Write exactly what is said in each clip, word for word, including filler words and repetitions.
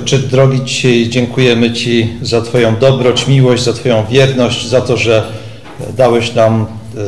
Ojcze drogi, dzisiaj dziękujemy Ci za Twoją dobroć, miłość, za Twoją wierność, za to, że dałeś nam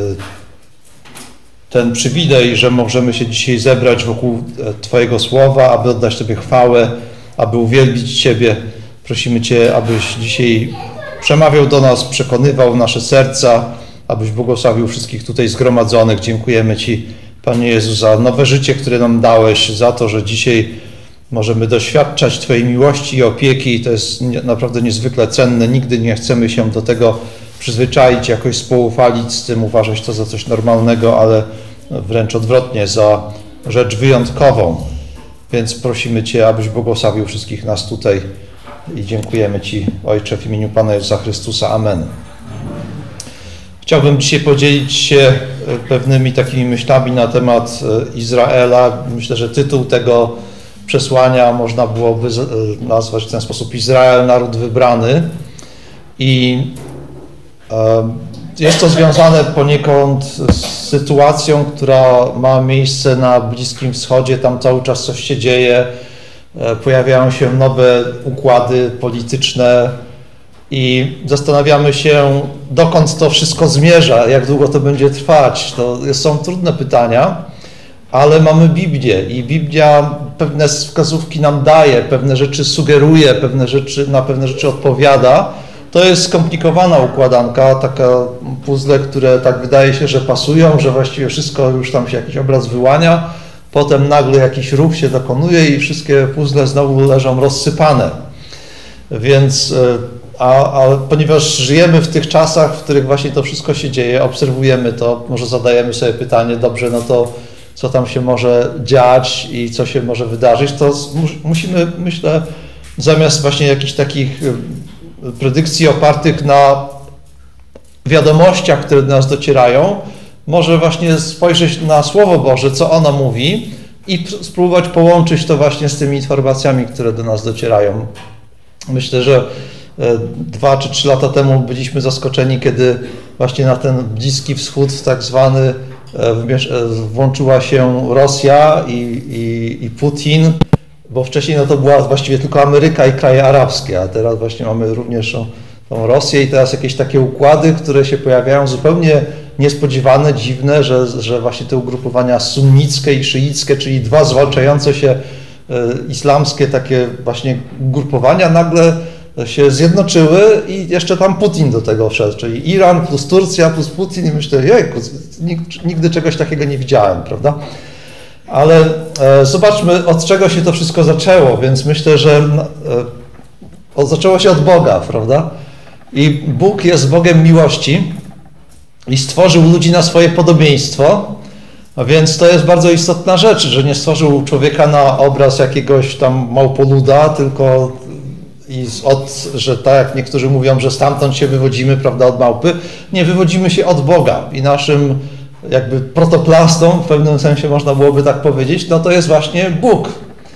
ten przywilej, że możemy się dzisiaj zebrać wokół Twojego słowa, aby oddać Tobie chwałę, aby uwielbić Ciebie. Prosimy Cię, abyś dzisiaj przemawiał do nas, przekonywał nasze serca, abyś błogosławił wszystkich tutaj zgromadzonych. Dziękujemy Ci, Panie Jezu, za nowe życie, które nam dałeś, za to, że dzisiaj możemy doświadczać Twojej miłości i opieki. To jest naprawdę niezwykle cenne. Nigdy nie chcemy się do tego przyzwyczaić, jakoś spoufalić z tym, uważać to za coś normalnego, ale wręcz odwrotnie, za rzecz wyjątkową. Więc prosimy Cię, abyś błogosławił wszystkich nas tutaj i dziękujemy Ci, Ojcze, w imieniu Pana Jezusa Chrystusa. Amen. Chciałbym dzisiaj podzielić się pewnymi takimi myślami na temat Izraela. Myślę, że tytuł tego przesłania można byłoby nazwać w ten sposób: Izrael, naród wybrany. I jest to związane poniekąd z sytuacją, która ma miejsce na Bliskim Wschodzie. Tam cały czas coś się dzieje. Pojawiają się nowe układy polityczne i zastanawiamy się, dokąd to wszystko zmierza, jak długo to będzie trwać. To są trudne pytania, ale mamy Biblię i Biblia pewne wskazówki nam daje, pewne rzeczy sugeruje, pewne rzeczy, na pewne rzeczy odpowiada. To jest skomplikowana układanka, taka puzzle, które tak wydaje się, że pasują, że właściwie wszystko już tam się jakiś obraz wyłania, potem nagle jakiś ruch się dokonuje i wszystkie puzzle znowu leżą rozsypane. Więc, a, a ponieważ żyjemy w tych czasach, w których właśnie to wszystko się dzieje, obserwujemy to, może zadajemy sobie pytanie, dobrze, no to co tam się może dziać i co się może wydarzyć, to musimy, myślę, zamiast właśnie jakichś takich predykcji opartych na wiadomościach, które do nas docierają, może właśnie spojrzeć na Słowo Boże, co ono mówi i spróbować połączyć to właśnie z tymi informacjami, które do nas docierają. Myślę, że dwa czy trzy lata temu byliśmy zaskoczeni, kiedy właśnie na ten Bliski Wschód tak zwany włączyła się Rosja i, i, i Putin, bo wcześniej no to była właściwie tylko Ameryka i kraje arabskie, a teraz właśnie mamy również tą Rosję i teraz jakieś takie układy, które się pojawiają zupełnie niespodziewane, dziwne, że, że właśnie te ugrupowania sunnickie i szyickie, czyli dwa zwalczające się islamskie takie właśnie ugrupowania nagle się zjednoczyły i jeszcze tam Putin do tego wszedł, czyli Iran plus Turcja plus Putin i myślę, jejku, nigdy czegoś takiego nie widziałem, prawda? Ale e, zobaczmy, od czego się to wszystko zaczęło, więc myślę, że e, zaczęło się od Boga, prawda? I Bóg jest Bogiem miłości i stworzył ludzi na swoje podobieństwo, a więc to jest bardzo istotna rzecz, że nie stworzył człowieka na obraz jakiegoś tam małpoluda, tylko i od, że tak jak niektórzy mówią, że stamtąd się wywodzimy, prawda, od małpy, nie, wywodzimy się od Boga i naszym jakby protoplastą, w pewnym sensie można byłoby tak powiedzieć, no to jest właśnie Bóg,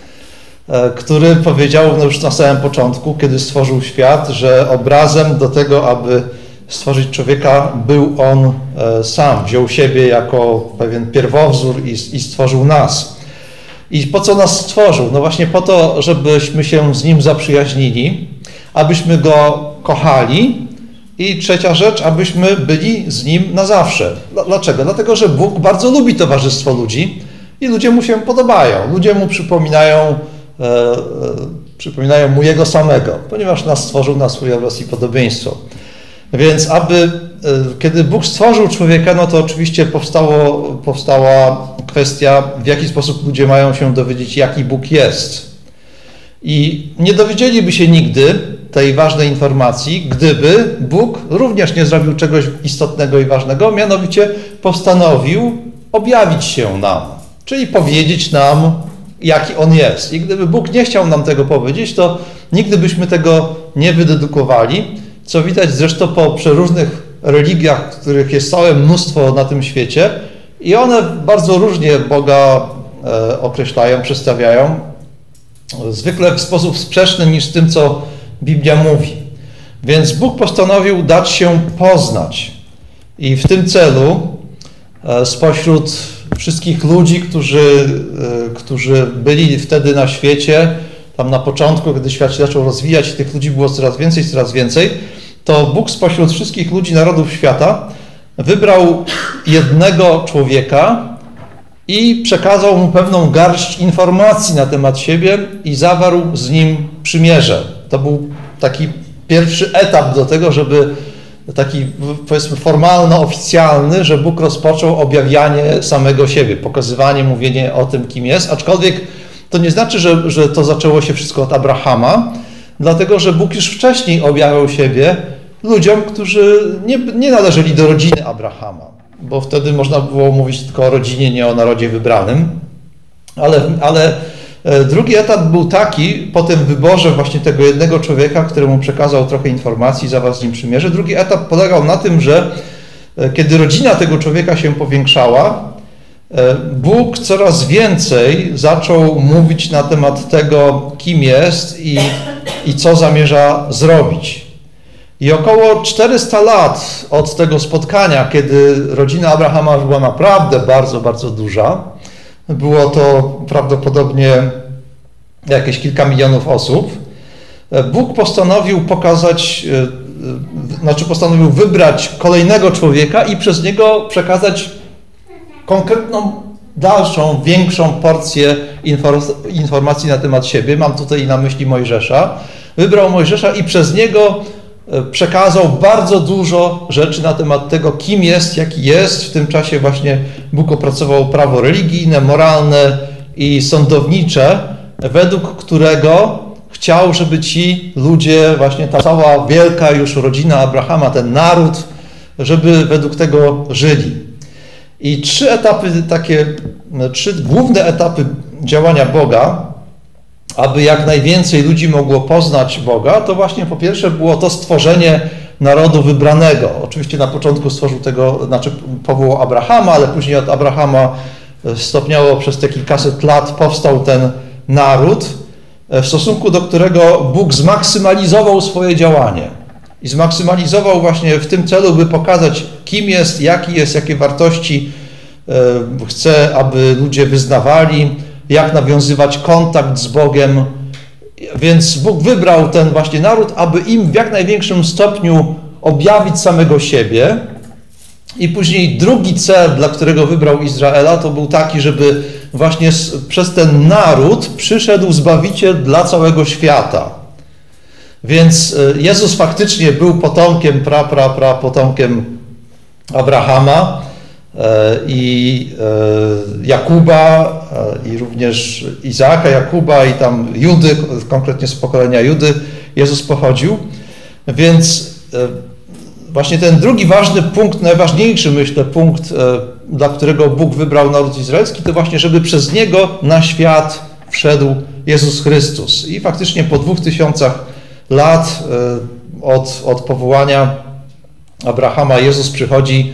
który powiedział no już na samym początku, kiedy stworzył świat, że obrazem do tego, aby stworzyć człowieka, był On sam, wziął siebie jako pewien pierwowzór i, i stworzył nas. I po co nas stworzył? No właśnie po to, żebyśmy się z Nim zaprzyjaźnili, abyśmy Go kochali i trzecia rzecz, abyśmy byli z Nim na zawsze. Dlaczego? Dlatego, że Bóg bardzo lubi towarzystwo ludzi i ludzie Mu się podobają. Ludzie Mu przypominają, e, e, przypominają Mu Jego samego, ponieważ nas stworzył na swój obraz i podobieństwo. Więc aby, e, kiedy Bóg stworzył człowieka, no to oczywiście powstało, powstała kwestia, w jaki sposób ludzie mają się dowiedzieć, jaki Bóg jest. I nie dowiedzieliby się nigdy tej ważnej informacji, gdyby Bóg również nie zrobił czegoś istotnego i ważnego, mianowicie postanowił objawić się nam, czyli powiedzieć nam, jaki On jest. I gdyby Bóg nie chciał nam tego powiedzieć, to nigdy byśmy tego nie wydedukowali, co widać zresztą po przeróżnych religiach, których jest całe mnóstwo na tym świecie i one bardzo różnie Boga e, określają, przedstawiają, zwykle w sposób sprzeczny niż z tym, co Biblia mówi. Więc Bóg postanowił dać się poznać i w tym celu e, spośród wszystkich ludzi, którzy, e, którzy byli wtedy na świecie, tam na początku, kiedy świat się zaczął rozwijać, tych ludzi było coraz więcej, coraz więcej, to Bóg spośród wszystkich ludzi, narodów świata wybrał jednego człowieka i przekazał mu pewną garść informacji na temat siebie i zawarł z nim przymierze. To był taki pierwszy etap do tego, żeby taki, powiedzmy, formalno-oficjalny, że Bóg rozpoczął objawianie samego siebie, pokazywanie, mówienie o tym, kim jest, aczkolwiek to nie znaczy, że, że to zaczęło się wszystko od Abrahama, dlatego że Bóg już wcześniej objawiał siebie ludziom, którzy nie, nie należeli do rodziny Abrahama, bo wtedy można było mówić tylko o rodzinie, nie o narodzie wybranym, ale, ale drugi etap był taki, po tym wyborze właśnie tego jednego człowieka, któremu przekazał trochę informacji, zawarł z nim przymierze. Drugi etap polegał na tym, że kiedy rodzina tego człowieka się powiększała, Bóg coraz więcej zaczął mówić na temat tego, kim jest i, i co zamierza zrobić. I około czterysta lat od tego spotkania, kiedy rodzina Abrahama już była naprawdę bardzo, bardzo duża, było to prawdopodobnie jakieś kilka milionów osób, Bóg postanowił pokazać, znaczy postanowił wybrać kolejnego człowieka i przez niego przekazać konkretną, dalszą, większą porcję informacji na temat siebie. Mam tutaj na myśli Mojżesza. Wybrał Mojżesza i przez niego przekazał bardzo dużo rzeczy na temat tego, kim jest, jaki jest. W tym czasie właśnie Bóg opracował prawo religijne, moralne i sądownicze, według którego chciał, żeby ci ludzie, właśnie ta cała wielka już rodzina Abrahama, ten naród, żeby według tego żyli. I trzy etapy, takie, trzy główne etapy działania Boga, aby jak najwięcej ludzi mogło poznać Boga, to właśnie po pierwsze było to stworzenie narodu wybranego. Oczywiście na początku stworzył tego, znaczy powołał Abrahama, ale później od Abrahama stopniowo przez te kilkaset lat powstał ten naród, w stosunku do którego Bóg zmaksymalizował swoje działanie. I zmaksymalizował właśnie w tym celu, by pokazać, kim jest, jaki jest, jakie wartości chce, aby ludzie wyznawali, jak nawiązywać kontakt z Bogiem. Więc Bóg wybrał ten właśnie naród, aby im w jak największym stopniu objawić samego siebie. I później drugi cel, dla którego wybrał Izraela, to był taki, żeby właśnie przez ten naród przyszedł Zbawiciel dla całego świata. Więc Jezus faktycznie był potomkiem, pra, pra, pra, potomkiem Abrahama i Jakuba, i również Izaaka, Jakuba i tam Judy, konkretnie z pokolenia Judy Jezus pochodził. Więc właśnie ten drugi ważny punkt, najważniejszy, myślę, punkt, dla którego Bóg wybrał naród izraelski, to właśnie, żeby przez niego na świat wszedł Jezus Chrystus. I faktycznie po dwóch tysiącach lat od, od powołania Abrahama Jezus przychodzi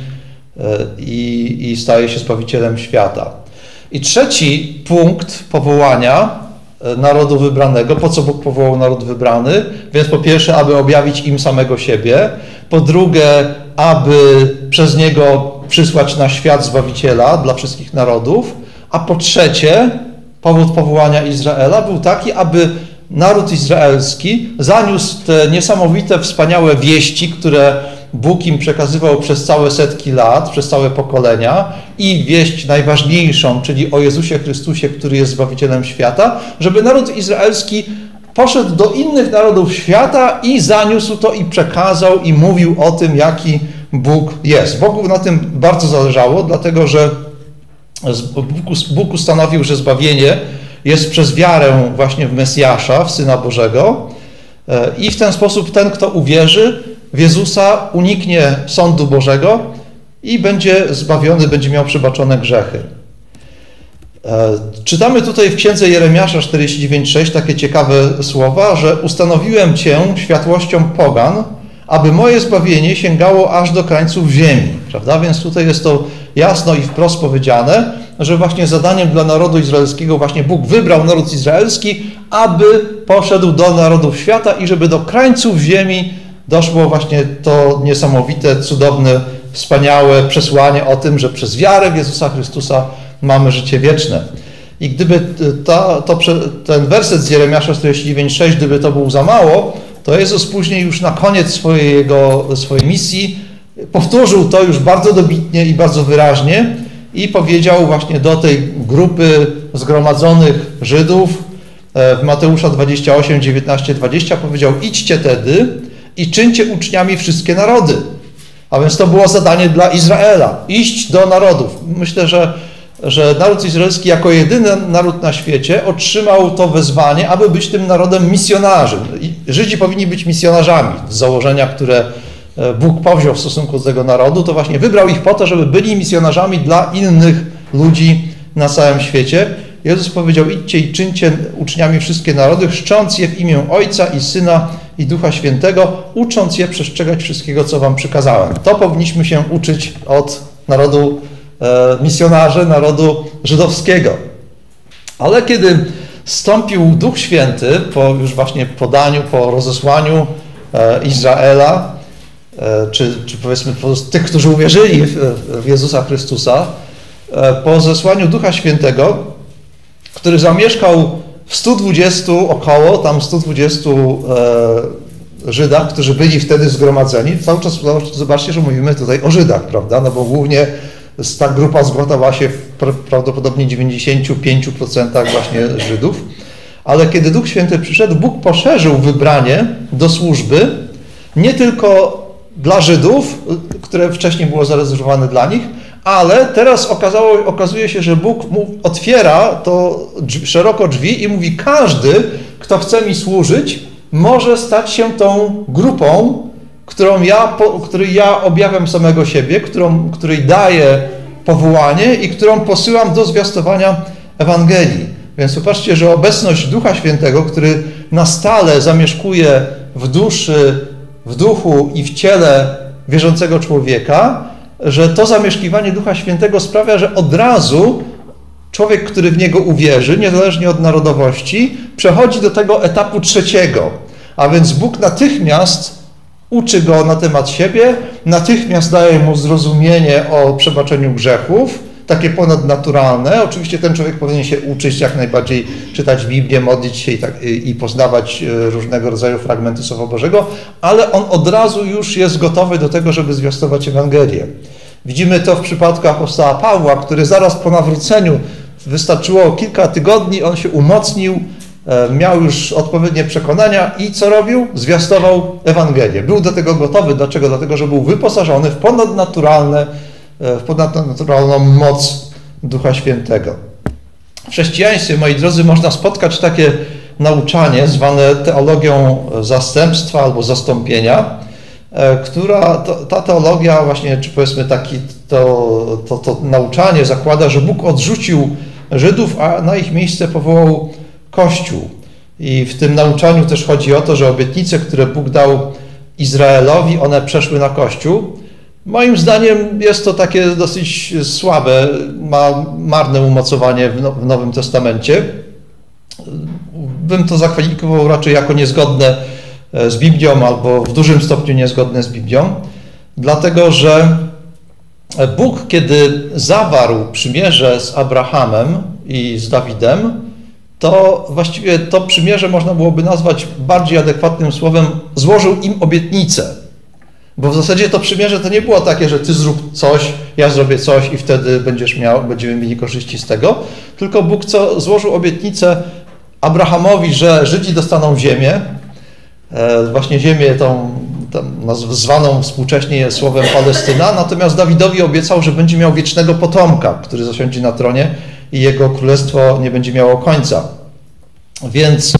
i, i staje się Zbawicielem świata. I trzeci punkt powołania narodu wybranego, po co Bóg powołał naród wybrany? Więc po pierwsze, aby objawić im samego siebie, po drugie, aby przez niego przysłać na świat Zbawiciela dla wszystkich narodów, a po trzecie, powód powołania Izraela był taki, aby naród izraelski zaniósł te niesamowite, wspaniałe wieści, które Bóg im przekazywał przez całe setki lat, przez całe pokolenia i wieść najważniejszą, czyli o Jezusie Chrystusie, który jest Zbawicielem świata, żeby naród izraelski poszedł do innych narodów świata i zaniósł to i przekazał i mówił o tym, jaki Bóg jest. Bogu na tym bardzo zależało, dlatego że Bóg ustanowił, że zbawienie jest przez wiarę właśnie w Mesjasza, w Syna Bożego i w ten sposób ten, kto uwierzy w Jezusa, uniknie sądu Bożego i będzie zbawiony, będzie miał przebaczone grzechy. Czytamy tutaj w księdze Jeremiasza czterdzieści dziewięć sześć takie ciekawe słowa, że ustanowiłem Cię światłością pogan, aby moje zbawienie sięgało aż do krańców ziemi. Prawda? Więc tutaj jest to jasno i wprost powiedziane, że właśnie zadaniem dla narodu izraelskiego właśnie Bóg wybrał naród izraelski, aby poszedł do narodów świata i żeby do krańców ziemi doszło właśnie to niesamowite, cudowne, wspaniałe przesłanie o tym, że przez wiarę w Jezusa Chrystusa mamy życie wieczne. I gdyby ta, to, ten werset z Jeremiasza czterdzieści dziewięć sześć, gdyby to był za mało, to Jezus później już na koniec swojego, swojej misji powtórzył to już bardzo dobitnie i bardzo wyraźnie i powiedział właśnie do tej grupy zgromadzonych Żydów w Mateusza dwadzieścia osiem, dziewiętnaście, dwadzieścia powiedział: idźcie tedy i czyńcie uczniami wszystkie narody. A więc to było zadanie dla Izraela, iść do narodów. Myślę, że, że naród izraelski jako jedyny naród na świecie otrzymał to wezwanie, aby być tym narodem misjonarzem. Żydzi powinni być misjonarzami z założenia, które Bóg powziął w stosunku do tego narodu, to właśnie wybrał ich po to, żeby byli misjonarzami dla innych ludzi na całym świecie. Jezus powiedział: idźcie i czyńcie uczniami wszystkie narody, chrzcząc je w imię Ojca i Syna i Ducha Świętego, ucząc je przestrzegać wszystkiego, co wam przykazałem. To powinniśmy się uczyć od narodu e, misjonarzy, narodu żydowskiego. Ale kiedy zstąpił Duch Święty, po już właśnie podaniu, po rozesłaniu e, Izraela, e, czy, czy powiedzmy po tych, którzy uwierzyli w, w Jezusa Chrystusa, e, po zesłaniu Ducha Świętego, który zamieszkał w stu dwudziestu około, tam stu dwudziestu e, Żydach, którzy byli wtedy zgromadzeni. Cały czas zobaczcie, że mówimy tutaj o Żydach, prawda? No bo głównie ta grupa zgromadzała się w prawdopodobnie dziewięćdziesięciu pięciu procentach właśnie Żydów. Ale kiedy Duch Święty przyszedł, Bóg poszerzył wybranie do służby nie tylko dla Żydów, które wcześniej było zarezerwowane dla nich, ale teraz okazało, okazuje się, że Bóg mu otwiera to drzwi, szeroko drzwi i mówi: każdy, kto chce mi służyć, może stać się tą grupą, którą ja, po, której ja objawiam samego siebie, którą, której daję powołanie i którą posyłam do zwiastowania Ewangelii. Więc popatrzcie, że obecność Ducha Świętego, który na stale zamieszkuje w duszy, w duchu i w ciele wierzącego człowieka, że to zamieszkiwanie Ducha Świętego sprawia, że od razu człowiek, który w Niego uwierzy, niezależnie od narodowości, przechodzi do tego etapu trzeciego. A więc Bóg natychmiast uczy go na temat siebie, natychmiast daje mu zrozumienie o przebaczeniu grzechów, takie ponadnaturalne. Oczywiście ten człowiek powinien się uczyć jak najbardziej, czytać Biblię, modlić się i, tak, i poznawać różnego rodzaju fragmenty Słowa Bożego, ale on od razu już jest gotowy do tego, żeby zwiastować Ewangelię. Widzimy to w przypadku apostoła Pawła, który zaraz po nawróceniu, wystarczyło kilka tygodni, on się umocnił, miał już odpowiednie przekonania i co robił? Zwiastował Ewangelię. Był do tego gotowy. Dlaczego? Dlatego, że był wyposażony w ponadnaturalne w ponadnaturalną moc Ducha Świętego. W chrześcijaństwie, moi drodzy, można spotkać takie nauczanie zwane teologią zastępstwa albo zastąpienia, która, to, ta teologia właśnie, czy powiedzmy taki, to, to, to nauczanie zakłada, że Bóg odrzucił Żydów, a na ich miejsce powołał Kościół. I w tym nauczaniu też chodzi o to, że obietnice, które Bóg dał Izraelowi, one przeszły na Kościół. Moim zdaniem jest to takie dosyć słabe, ma marne umocowanie w Nowym Testamencie. Bym to zakwalifikował raczej jako niezgodne z Biblią albo w dużym stopniu niezgodne z Biblią, dlatego że Bóg, kiedy zawarł przymierze z Abrahamem i z Dawidem, to właściwie to przymierze można byłoby nazwać bardziej adekwatnym słowem: złożył im obietnicę. Bo w zasadzie to przymierze to nie było takie, że ty zrób coś, ja zrobię coś i wtedy będziesz miał, będziemy mieli korzyści z tego, tylko Bóg co złożył obietnicę Abrahamowi, że Żydzi dostaną ziemię, właśnie ziemię tą, tą zwaną współcześnie słowem Palestyna, natomiast Dawidowi obiecał, że będzie miał wiecznego potomka, który zasiądzie na tronie i jego królestwo nie będzie miało końca. Więc,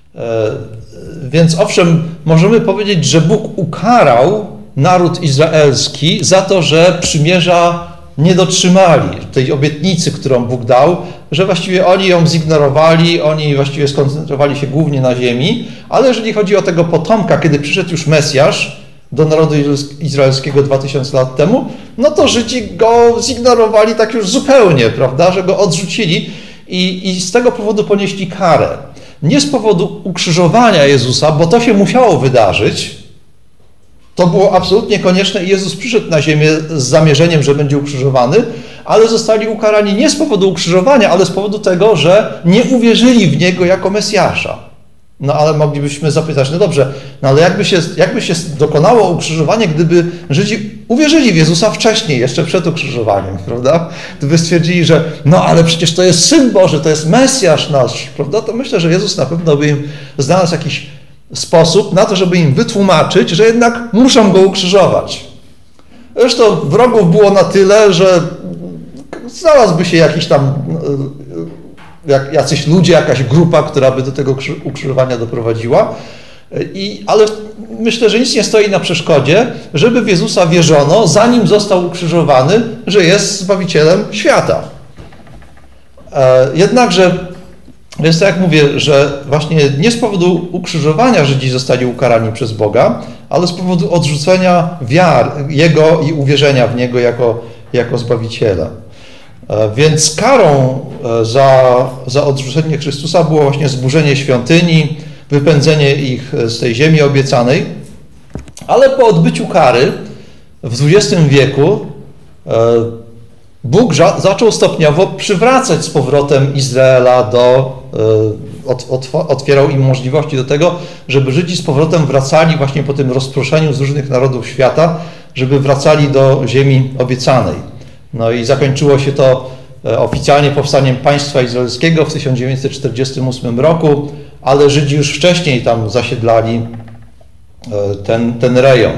więc owszem, możemy powiedzieć, że Bóg ukarał naród izraelski za to, że przymierza nie dotrzymali, tej obietnicy, którą Bóg dał, że właściwie oni ją zignorowali, oni właściwie skoncentrowali się głównie na ziemi, ale jeżeli chodzi o tego potomka, kiedy przyszedł już Mesjasz do narodu izraelskiego dwa tysiące lat temu, no to Żydzi go zignorowali tak już zupełnie, prawda, że go odrzucili i, i z tego powodu ponieśli karę. Nie z powodu ukrzyżowania Jezusa, bo to się musiało wydarzyć, to było absolutnie konieczne i Jezus przyszedł na ziemię z zamierzeniem, że będzie ukrzyżowany, ale zostali ukarani nie z powodu ukrzyżowania, ale z powodu tego, że nie uwierzyli w Niego jako Mesjasza. No ale moglibyśmy zapytać, no dobrze, no ale jakby się, jakby się dokonało ukrzyżowanie, gdyby Żydzi uwierzyli w Jezusa wcześniej, jeszcze przed ukrzyżowaniem, prawda? Gdyby stwierdzili, że no ale przecież to jest Syn Boży, to jest Mesjasz nasz, prawda? To myślę, że Jezus na pewno by im znalazł jakiś sposób na to, żeby im wytłumaczyć, że jednak muszą Go ukrzyżować. Zresztą wrogów było na tyle, że znalazłby się jakiś tam, jak, jacyś ludzie, jakaś grupa, która by do tego ukrzyżowania doprowadziła. I, ale myślę, że nic nie stoi na przeszkodzie, żeby w Jezusa wierzono, zanim został ukrzyżowany, że jest Zbawicielem świata. Jednakże, więc tak jak mówię, że właśnie nie z powodu ukrzyżowania Żydzi zostali ukarani przez Boga, ale z powodu odrzucenia wiar Jego i uwierzenia w Niego jako, jako Zbawiciela. Więc karą za, za odrzucenie Chrystusa było właśnie zburzenie świątyni, wypędzenie ich z tej ziemi obiecanej, ale po odbyciu kary w dwudziestym wieku Bóg zaczął stopniowo przywracać z powrotem Izraela do, otwierał im możliwości do tego, żeby Żydzi z powrotem wracali właśnie po tym rozproszeniu z różnych narodów świata, żeby wracali do ziemi obiecanej. No i zakończyło się to oficjalnie powstaniem państwa izraelskiego w tysiąc dziewięćset czterdziestym ósmym roku, ale Żydzi już wcześniej tam zasiedlali ten, ten rejon.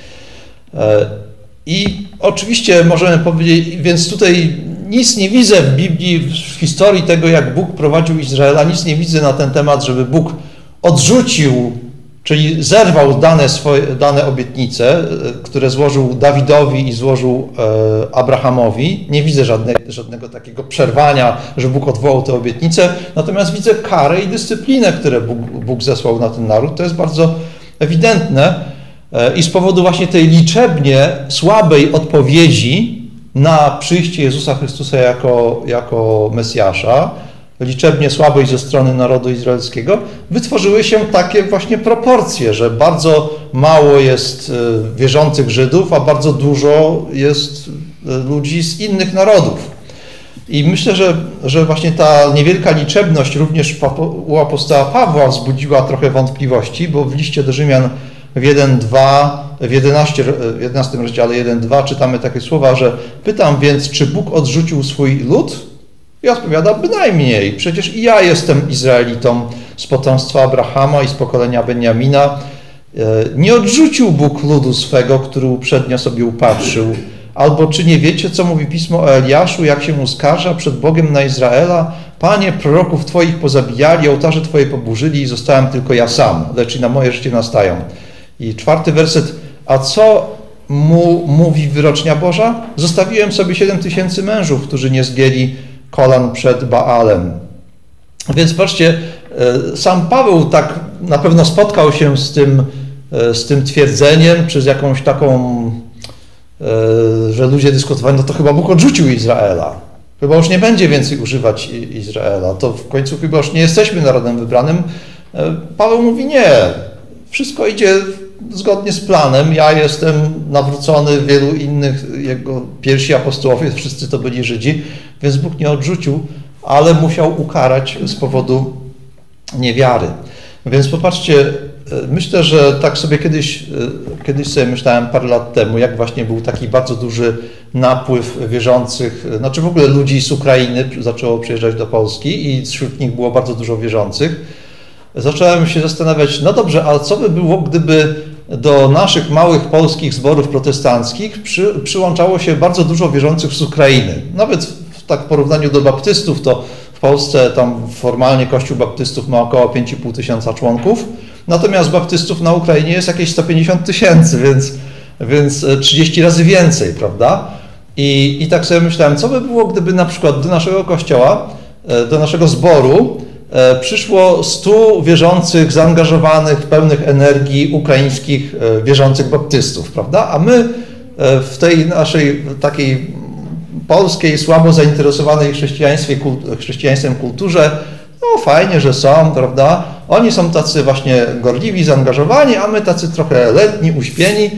I oczywiście możemy powiedzieć, więc tutaj nic nie widzę w Biblii, w historii tego, jak Bóg prowadził Izraela, nic nie widzę na ten temat, żeby Bóg odrzucił, czyli zerwał dane, swoje, dane obietnice, które złożył Dawidowi i złożył e, Abrahamowi. Nie widzę żadne, żadnego takiego przerwania, że Bóg odwołał te obietnice, natomiast widzę karę i dyscyplinę, które Bóg, Bóg zesłał na ten naród. To jest bardzo ewidentne e, i z powodu właśnie tej liczebnie słabej odpowiedzi na przyjście Jezusa Chrystusa jako, jako Mesjasza, liczebnie słabej ze strony narodu izraelskiego, wytworzyły się takie właśnie proporcje, że bardzo mało jest wierzących Żydów, a bardzo dużo jest ludzi z innych narodów. I myślę, że, że właśnie ta niewielka liczebność również u apostoła Pawła wzbudziła trochę wątpliwości, bo w liście do Rzymian w jeden, dwa, w jedenastym rozdziale jeden, dwa czytamy takie słowa, że pytam więc, czy Bóg odrzucił swój lud? I odpowiada, bynajmniej, przecież i ja jestem Izraelitą z potomstwa Abrahama i z pokolenia Benjamina. Nie odrzucił Bóg ludu swego, który uprzednio sobie upatrzył. Albo czy nie wiecie, co mówi Pismo o Eliaszu, jak się uskarża przed Bogiem na Izraela? Panie, proroków Twoich pozabijali, ołtarze Twoje poburzyli i zostałem tylko ja sam, lecz i na moje życie nastają. I czwarty werset, a co mu mówi wyrocznia Boża? Zostawiłem sobie siedem tysięcy mężów, którzy nie zgięli kolan przed Baalem. Więc patrzcie, sam Paweł tak na pewno spotkał się z tym, z tym twierdzeniem, czy z jakąś taką, że ludzie dyskutowali, no to chyba Bóg odrzucił Izraela. Chyba już nie będzie więcej używać Izraela. To w końcu chyba już nie jesteśmy narodem wybranym. Paweł mówi nie. Wszystko idzie zgodnie z planem. Ja jestem nawrócony, wielu innych, jego pierwsi apostołowie, wszyscy to byli Żydzi, więc Bóg nie odrzucił, ale musiał ukarać z powodu niewiary. Więc popatrzcie, myślę, że tak sobie kiedyś, kiedyś sobie myślałem parę lat temu, jak właśnie był taki bardzo duży napływ wierzących, znaczy w ogóle ludzi z Ukrainy zaczęło przyjeżdżać do Polski i wśród nich było bardzo dużo wierzących. Zacząłem się zastanawiać, no dobrze, ale co by było, gdyby do naszych małych polskich zborów protestanckich przy, przyłączało się bardzo dużo wierzących z Ukrainy. Nawet w tak porównaniu do baptystów, to w Polsce tam formalnie Kościół baptystów ma około pięć i pół tysiąca członków, natomiast baptystów na Ukrainie jest jakieś sto pięćdziesiąt tysięcy, więc, więc trzydzieści razy więcej, prawda? I, I tak sobie myślałem, co by było, gdyby na przykład do naszego kościoła, do naszego zboru przyszło stu wierzących, zaangażowanych, pełnych energii ukraińskich wierzących baptystów, prawda? A my w tej naszej takiej polskiej, słabo zainteresowanej chrześcijaństwem kulturze, no fajnie, że są, prawda? Oni są tacy właśnie gorliwi, zaangażowani, a my tacy trochę letni, uśpieni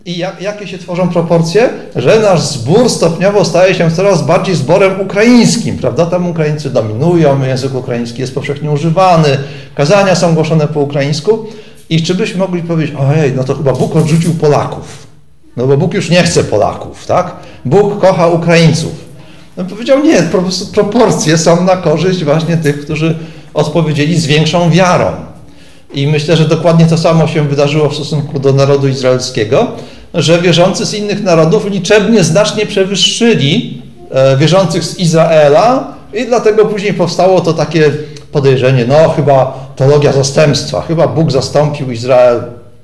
I jak, jakie się tworzą proporcje? Że nasz zbór stopniowo staje się coraz bardziej zborem ukraińskim, prawda? Tam Ukraińcy dominują, język ukraiński jest powszechnie używany, kazania są głoszone po ukraińsku. I czy byśmy mogli powiedzieć, ojej, no to chyba Bóg odrzucił Polaków. No bo Bóg już nie chce Polaków, tak? Bóg kocha Ukraińców. No powiedział nie, po prostu proporcje są na korzyść właśnie tych, którzy odpowiedzieli z większą wiarą. I myślę, że dokładnie to samo się wydarzyło w stosunku do narodu izraelskiego, że wierzący z innych narodów liczebnie znacznie przewyższyli wierzących z Izraela i dlatego później powstało to takie podejrzenie, no chyba teologia zastępstwa, chyba Bóg zastąpił Izrael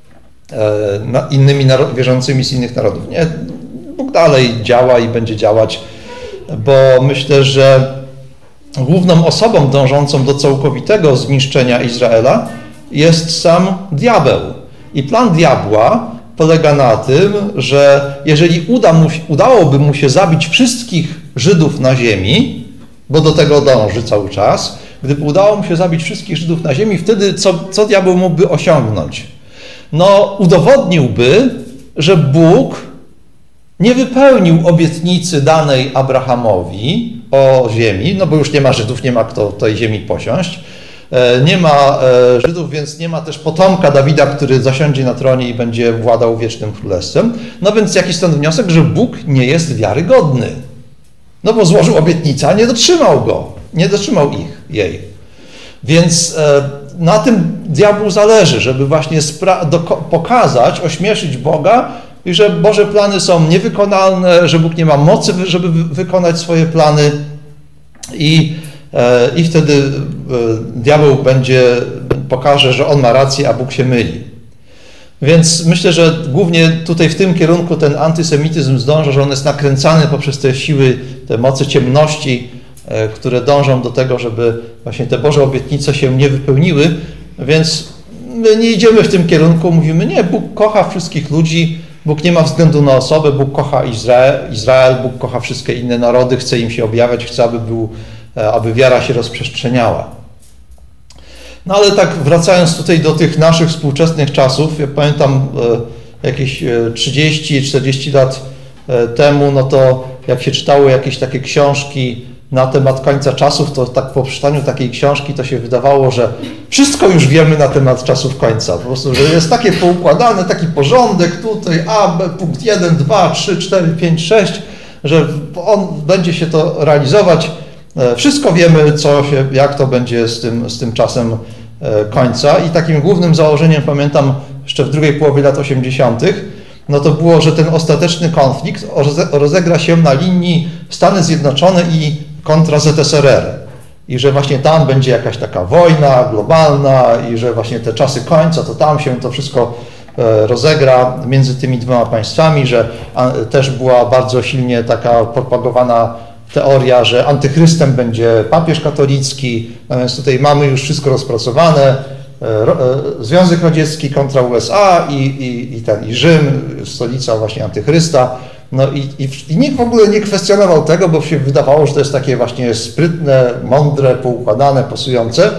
innymi wierzącymi z innych narodów. Nie, Bóg dalej działa i będzie działać, bo myślę, że główną osobą dążącą do całkowitego zniszczenia Izraela jest sam diabeł. I plan diabła polega na tym, że jeżeli uda mu, udałoby mu się zabić wszystkich Żydów na ziemi, bo do tego dąży cały czas, gdyby udało mu się zabić wszystkich Żydów na ziemi, wtedy co, co diabeł mógłby osiągnąć? No, udowodniłby, że Bóg nie wypełnił obietnicy danej Abrahamowi o ziemi, no bo już nie ma Żydów, nie ma kto tej ziemi posiąść. Nie ma Żydów, więc nie ma też potomka Dawida, który zasiądzie na tronie i będzie władał wiecznym królestwem. No więc jaki stąd wniosek, że Bóg nie jest wiarygodny. No bo złożył obietnicę, a nie dotrzymał go. Nie dotrzymał ich, jej. Więc na tym diabłu zależy, żeby właśnie pokazać, ośmieszyć Boga i że Boże plany są niewykonalne, że Bóg nie ma mocy, żeby wykonać swoje plany i I wtedy diabeł będzie, pokaże, że on ma rację, a Bóg się myli. Więc myślę, że głównie tutaj w tym kierunku ten antysemityzm zdąża, że on jest nakręcany poprzez te siły, te moce ciemności, które dążą do tego, żeby właśnie te Boże obietnice się nie wypełniły. Więc my nie idziemy w tym kierunku, mówimy, nie, Bóg kocha wszystkich ludzi, Bóg nie ma względu na osobę, Bóg kocha Izrael, Izrael, Bóg kocha wszystkie inne narody, chce im się objawiać, chce, aby był aby wiara się rozprzestrzeniała. No ale tak wracając tutaj do tych naszych współczesnych czasów, ja pamiętam jakieś trzydzieści czterdzieści lat temu, no to jak się czytało jakieś takie książki na temat końca czasów, to tak po przeczytaniu takiej książki to się wydawało, że wszystko już wiemy na temat czasów końca. Po prostu, że jest takie poukładane, taki porządek tutaj, A, B, punkt jeden, dwa, trzy, cztery, pięć, sześć, że on będzie się to realizować. Wszystko wiemy, co się, jak to będzie z tym, z tym czasem końca i takim głównym założeniem, pamiętam jeszcze w drugiej połowie lat osiemdziesiątych, no to było, że ten ostateczny konflikt rozegra się na linii Stany Zjednoczone i kontra Z S R R i że właśnie tam będzie jakaś taka wojna globalna i że właśnie te czasy końca, to tam się to wszystko rozegra między tymi dwoma państwami, że też była bardzo silnie taka propagowana teoria, że antychrystem będzie papież katolicki, no więc tutaj mamy już wszystko rozpracowane, Związek Radziecki kontra U S A i, i, i ten i Rzym, stolica właśnie antychrysta, no i, i, i nikt w ogóle nie kwestionował tego, bo się wydawało, że to jest takie właśnie sprytne, mądre, poukładane, pasujące.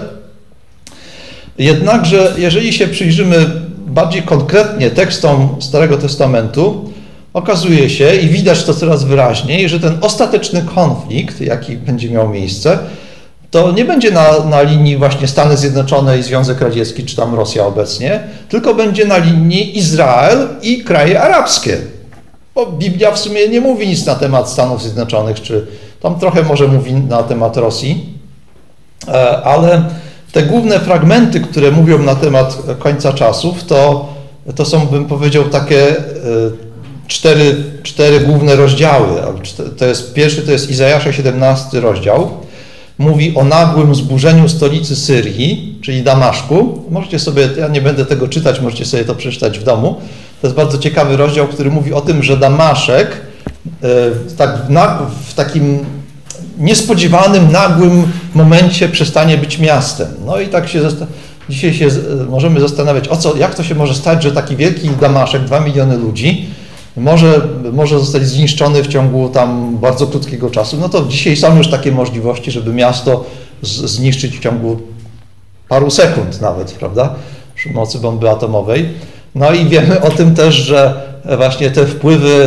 Jednakże jeżeli się przyjrzymy bardziej konkretnie tekstom Starego Testamentu, okazuje się i widać to coraz wyraźniej, że ten ostateczny konflikt, jaki będzie miał miejsce, to nie będzie na, na linii właśnie Stany Zjednoczone i Związek Radziecki, czy tam Rosja obecnie, tylko będzie na linii Izrael i kraje arabskie. Bo Biblia w sumie nie mówi nic na temat Stanów Zjednoczonych, czy tam trochę może mówi na temat Rosji, ale te główne fragmenty, które mówią na temat końca czasów, to, to są, bym powiedział, takie cztery, cztery główne rozdziały. To jest, pierwszy to jest Izajasza siedemnasty rozdział. Mówi o nagłym zburzeniu stolicy Syrii, czyli Damaszku. Możecie sobie, ja nie będę tego czytać, możecie sobie to przeczytać w domu. To jest bardzo ciekawy rozdział, który mówi o tym, że Damaszek tak w takim niespodziewanym, nagłym momencie przestanie być miastem. No i tak się dzisiaj się możemy zastanawiać, o co, jak to się może stać, że taki wielki Damaszek, dwa miliony ludzi, może, może zostać zniszczony w ciągu tam bardzo krótkiego czasu. No to dzisiaj są już takie możliwości, żeby miasto z, zniszczyć w ciągu paru sekund nawet, prawda, przy mocy bomby atomowej. No i wiemy o tym też, że właśnie te wpływy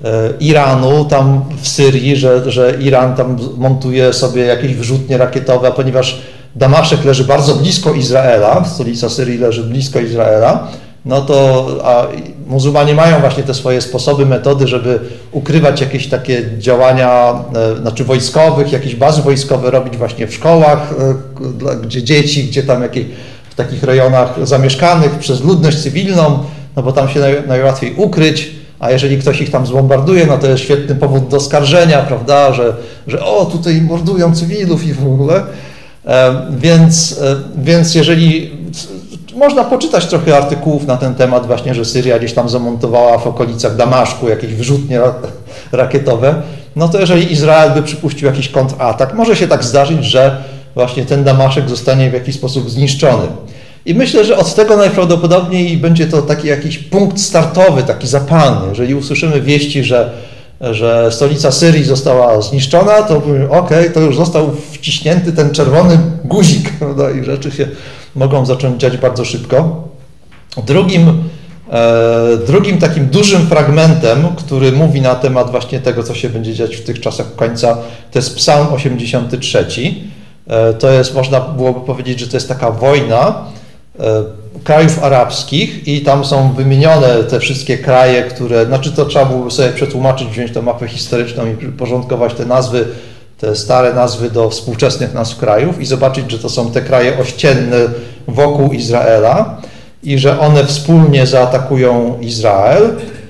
Iranu tam w Syrii, że, że Iran tam montuje sobie jakieś wyrzutnie rakietowe, a ponieważ Damaszek leży bardzo blisko Izraela, stolica Syrii leży blisko Izraela, no to a muzułmanie mają właśnie te swoje sposoby, metody, żeby ukrywać jakieś takie działania, e, znaczy wojskowych, jakieś bazy wojskowe robić właśnie w szkołach, e, gdzie dzieci, gdzie tam jakieś, w takich rejonach zamieszkanych przez ludność cywilną, no bo tam się naj, najłatwiej ukryć, a jeżeli ktoś ich tam zbombarduje, no to jest świetny powód do skarżenia, prawda, że, że o, tutaj mordują cywilów i w ogóle. E, więc, e, więc jeżeli można poczytać trochę artykułów na ten temat właśnie, że Syria gdzieś tam zamontowała w okolicach Damaszku jakieś wyrzutnie rakietowe, no to jeżeli Izrael by przypuścił jakiś kontratak, może się tak zdarzyć, że właśnie ten Damaszek zostanie w jakiś sposób zniszczony. I myślę, że od tego najprawdopodobniej będzie to taki jakiś punkt startowy, taki zapalny. Jeżeli usłyszymy wieści, że, że stolica Syrii została zniszczona, to powiemy, okej, okay, to już został wciśnięty ten czerwony guzik, prawda? I rzeczy się mogą zacząć dziać bardzo szybko. Drugim, e, drugim takim dużym fragmentem, który mówi na temat właśnie tego, co się będzie dziać w tych czasach końca, to jest Psalm osiemdziesiąty trzeci. E, to jest, można byłoby powiedzieć, że to jest taka wojna e, krajów arabskich i tam są wymienione te wszystkie kraje, które, znaczy to trzeba byłoby sobie przetłumaczyć, wziąć tę mapę historyczną i porządkować te nazwy, te stare nazwy do współczesnych nazw krajów i zobaczyć, że to są te kraje ościenne wokół Izraela i że one wspólnie zaatakują Izrael.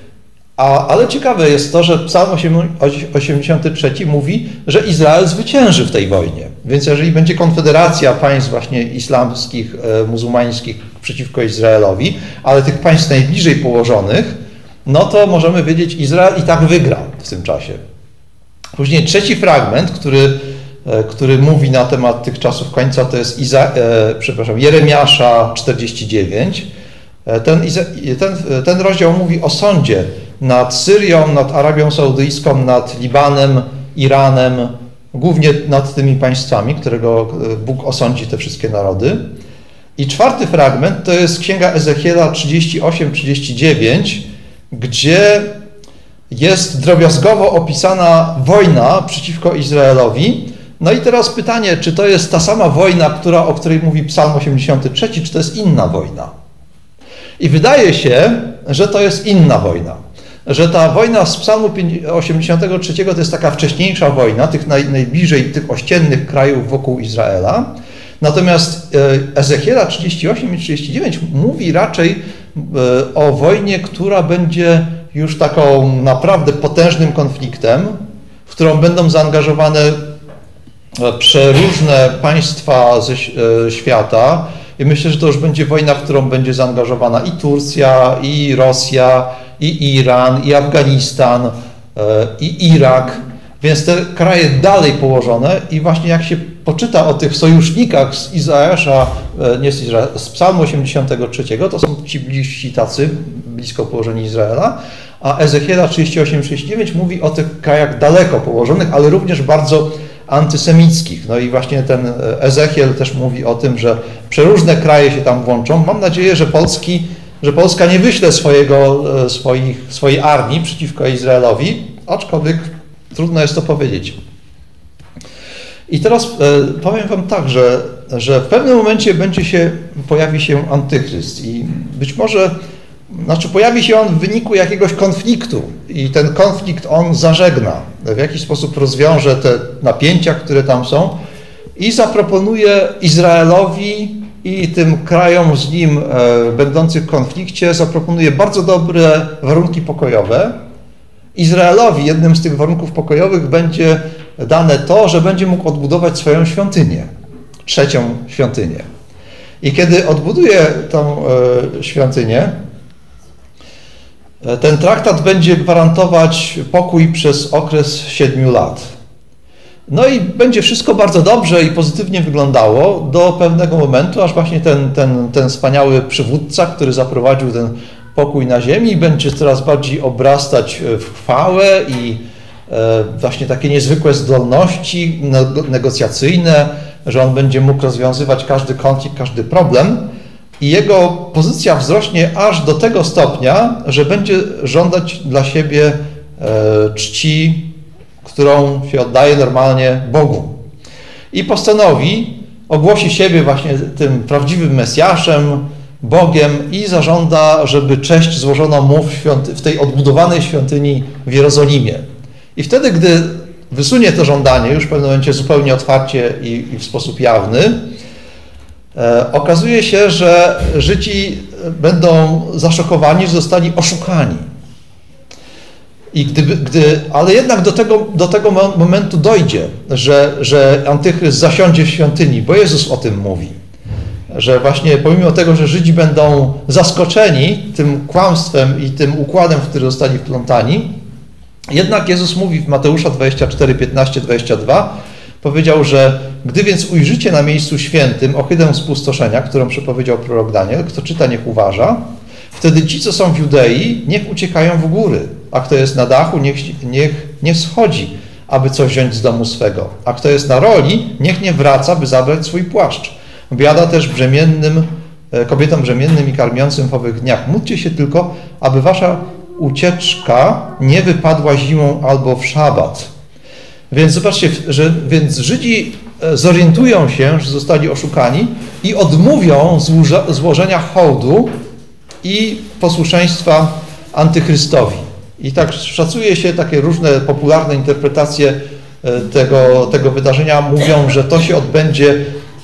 A, ale ciekawe jest to, że Psalm osiemdziesiąty trzeci mówi, że Izrael zwycięży w tej wojnie. Więc jeżeli będzie konfederacja państw właśnie islamskich, e, muzułmańskich przeciwko Izraelowi, ale tych państw najbliżej położonych, no to możemy wiedzieć, Izrael i tak wygra w tym czasie. Później trzeci fragment, który, który mówi na temat tych czasów końca, to jest Iza, e, przepraszam, Jeremiasza czterdzieści dziewięć. Ten, ten, ten rozdział mówi o sądzie nad Syrią, nad Arabią Saudyjską, nad Libanem, Iranem, głównie nad tymi państwami, którego Bóg osądzi te wszystkie narody. I czwarty fragment to jest Księga Ezechiela trzydzieści osiem trzydzieści dziewięć, gdzie jest drobiazgowo opisana wojna przeciwko Izraelowi. No i teraz pytanie, czy to jest ta sama wojna, która, o której mówi Psalm osiemdziesiąty trzeci, czy to jest inna wojna? I wydaje się, że to jest inna wojna. Że ta wojna z Psalmu osiemdziesiątego trzeciego to jest taka wcześniejsza wojna, tych naj, najbliżej tych ościennych krajów wokół Izraela. Natomiast Ezechiela trzydzieści osiem i trzydzieści dziewięć mówi raczej o wojnie, która będzie już taką naprawdę potężnym konfliktem, w którą będą zaangażowane przeróżne państwa ze świata. I myślę, że to już będzie wojna, w którą będzie zaangażowana i Turcja, i Rosja, i Iran, i Afganistan, i Irak. Więc te kraje dalej położone i właśnie jak się poczyta o tych sojusznikach z Izraesza, nie z Izraela, z Psalmu osiemdziesiątego trzeciego, to są ci bliżsi tacy, blisko położeni Izraela, a Ezechiela trzydzieści osiem trzydzieści dziewięć mówi o tych krajach daleko położonych, ale również bardzo antysemickich. No i właśnie ten Ezechiel też mówi o tym, że przeróżne kraje się tam włączą. Mam nadzieję, że Polski, że Polska nie wyśle swojego, swoich, swojej armii przeciwko Izraelowi, aczkolwiek trudno jest to powiedzieć. I teraz powiem wam tak, że, że w pewnym momencie będzie się, pojawi się antychryst i być może, znaczy pojawi się on w wyniku jakiegoś konfliktu i ten konflikt on zażegna, w jakiś sposób rozwiąże te napięcia, które tam są i zaproponuje Izraelowi i tym krajom z nim e, będących w konflikcie, zaproponuje bardzo dobre warunki pokojowe. Izraelowi jednym z tych warunków pokojowych będzie dane to, że będzie mógł odbudować swoją świątynię, trzecią świątynię. I kiedy odbuduje tą e, świątynię, ten traktat będzie gwarantować pokój przez okres siedmiu lat. No i będzie wszystko bardzo dobrze i pozytywnie wyglądało do pewnego momentu, aż właśnie ten, ten, ten wspaniały przywódca, który zaprowadził ten pokój na ziemi, będzie coraz bardziej obrastać w chwałę i e, właśnie takie niezwykłe zdolności negocjacyjne, że on będzie mógł rozwiązywać każdy konflikt, każdy problem. i jego pozycja wzrośnie aż do tego stopnia, że będzie żądać dla siebie czci, którą się oddaje normalnie Bogu. I postanowi, ogłosi siebie właśnie tym prawdziwym Mesjaszem, Bogiem i zażąda, żeby cześć złożono mu w, świąty- w tej odbudowanej świątyni w Jerozolimie. I wtedy, gdy wysunie to żądanie, już w pewnym momencie zupełnie otwarcie i, i w sposób jawny, e, okazuje się, że Żydzi będą zaszokowani, że zostali oszukani. I gdyby, gdy, ale jednak do tego, do tego momentu dojdzie, że, że Antychryst zasiądzie w świątyni, bo Jezus o tym mówi. Że właśnie pomimo tego, że Żydzi będą zaskoczeni tym kłamstwem i tym układem, w który zostali wplątani, jednak Jezus mówi w Mateusza dwadzieścia cztery, piętnaście, dwadzieścia dwa, powiedział, że gdy więc ujrzycie na miejscu świętym ohydę spustoszenia, którą przepowiedział prorok Daniel, kto czyta, niech uważa, wtedy ci, co są w Judei, niech uciekają w góry, a kto jest na dachu, niech, niech nie schodzi, aby coś wziąć z domu swego, a kto jest na roli, niech nie wraca, by zabrać swój płaszcz. Biada też brzemiennym, kobietom brzemiennym i karmiącym w owych dniach. Módlcie się tylko, aby wasza ucieczka nie wypadła zimą albo w szabat. Więc zobaczcie, że więc Żydzi zorientują się, że zostali oszukani i odmówią złożenia hołdu i posłuszeństwa Antychrystowi. I tak szacuje się, takie różne popularne interpretacje tego, tego wydarzenia mówią, że to się odbędzie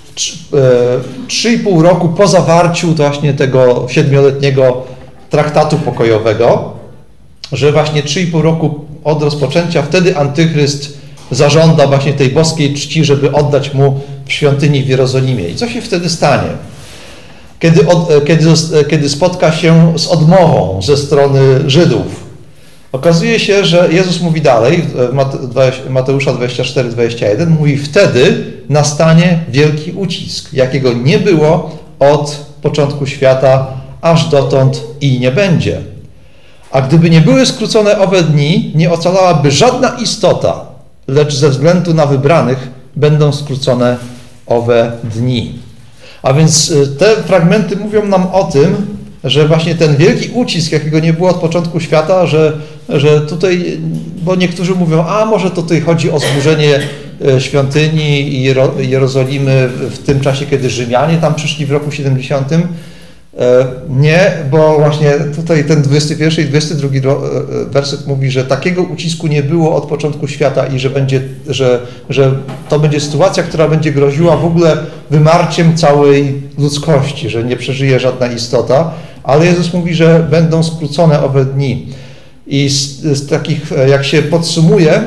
trzy i pół roku po zawarciu właśnie tego siedmioletniego traktatu pokojowego, że właśnie trzy i pół roku od rozpoczęcia wtedy Antychryst zażąda właśnie tej boskiej czci, żeby oddać mu w świątyni w Jerozolimie. I co się wtedy stanie? Kiedy, od, kiedy, kiedy spotka się z odmową ze strony Żydów. Okazuje się, że Jezus mówi dalej, w Mateusza dwadzieścia cztery, dwadzieścia jeden, mówi: wtedy nastanie wielki ucisk, jakiego nie było od początku świata, aż dotąd i nie będzie. A gdyby nie były skrócone owe dni, nie ocalałaby żadna istota, lecz ze względu na wybranych będą skrócone owe dni. A więc te fragmenty mówią nam o tym, że właśnie ten wielki ucisk, jakiego nie było od początku świata, że, że tutaj, bo niektórzy mówią, a może tutaj chodzi o zburzenie świątyni i Jerozolimy w tym czasie, kiedy Rzymianie tam przyszli w roku siedemdziesiątym. Nie, bo właśnie tutaj ten dwudziesty pierwszy i dwudziesty drugi werset mówi, że takiego ucisku nie było od początku świata i że, będzie, że, że to będzie sytuacja, która będzie groziła w ogóle wymarciem całej ludzkości, że nie przeżyje żadna istota, ale Jezus mówi, że będą skrócone owe dni. I z, z takich, jak się podsumuje,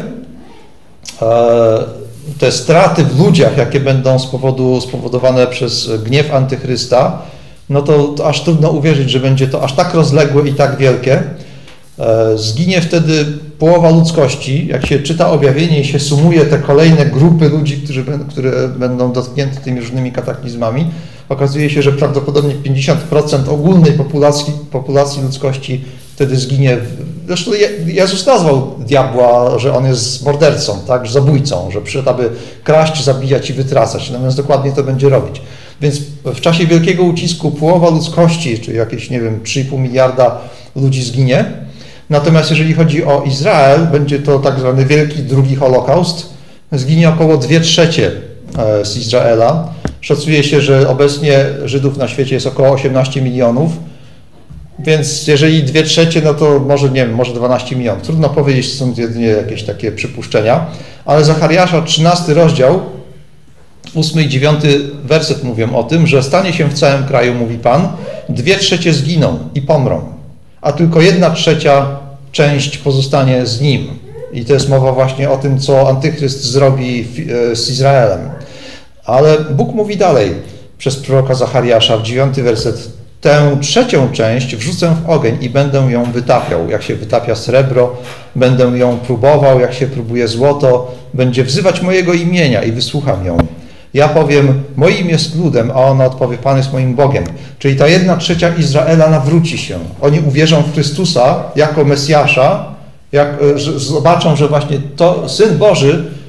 te straty w ludziach, jakie będą z powodu, spowodowane przez gniew Antychrysta, no to, to aż trudno uwierzyć, że będzie to aż tak rozległe i tak wielkie. Zginie wtedy połowa ludzkości. Jak się czyta objawienie i się sumuje te kolejne grupy ludzi, którzy, które będą dotknięte tymi różnymi kataklizmami, okazuje się, że prawdopodobnie pięćdziesiąt procent ogólnej populacji, populacji ludzkości wtedy zginie. Zresztą Jezus nazwał diabła, że on jest mordercą, tak, zabójcą, że przyszedł, aby kraść, zabijać i wytracać. Natomiast dokładnie to będzie robić. Więc w czasie wielkiego ucisku połowa ludzkości, czyli jakieś, nie wiem, trzy i pół miliarda ludzi zginie. Natomiast jeżeli chodzi o Izrael, będzie to tak zwany wielki drugi Holokaust. Zginie około dwie trzecie z Izraela. Szacuje się, że obecnie Żydów na świecie jest około osiemnaście milionów. Więc jeżeli dwie trzecie, no to może, nie wiem, może dwanaście milionów. Trudno powiedzieć, są jedynie jakieś takie przypuszczenia. Ale Zachariasza, trzynasty rozdział, ósmy i dziewiąty werset mówią o tym, że stanie się w całym kraju, mówi Pan, dwie trzecie zginą i pomrą, a tylko jedna trzecia część pozostanie z nim. I to jest mowa właśnie o tym, co Antychryst zrobi z Izraelem. Ale Bóg mówi dalej przez proroka Zachariasza w dziewiąty werset: tę trzecią część wrzucę w ogień i będę ją wytapiał. Jak się wytapia srebro, będę ją próbował, jak się próbuje złoto, będzie wzywać mojego imienia i wysłucham ją. Ja powiem, moim jest ludem, a ona odpowie, Pan jest moim Bogiem. Czyli ta jedna trzecia Izraela nawróci się. Oni uwierzą w Chrystusa jako Mesjasza, jak, że zobaczą, że właśnie to Syn Boży